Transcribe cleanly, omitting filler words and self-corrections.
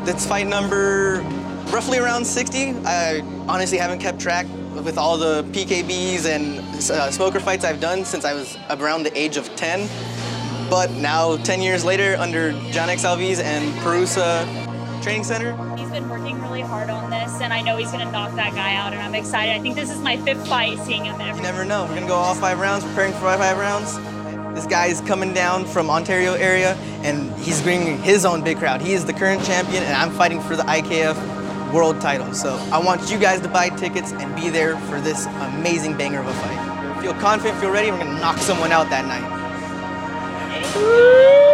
That's fight number roughly around 60. I honestly haven't kept track with all the PKBs and smoker fights I've done since I was around the age of 10. But now, 10 years later, under John X. Alves and PARUSA Training Center. He's been working really hard on this, and I know he's going to knock that guy out, and I'm excited. I think this is my 5th fight, seeing him every. You never know. We're going to go all 5 rounds, preparing for 5 rounds. This guy's coming down from Ontario area, and he's bringing his own big crowd. He is the current champion, and I'm fighting for the IKF world title. So I want you guys to buy tickets and be there for this amazing banger of a fight. Feel confident, feel ready, we're going to knock someone out that night. Woo!